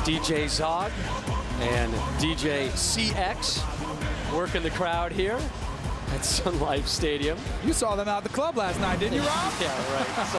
DJ Zog and DJ CX working the crowd here at Sun Life Stadium. You saw them out at the club last night, didn't you, Rob? Yeah, right.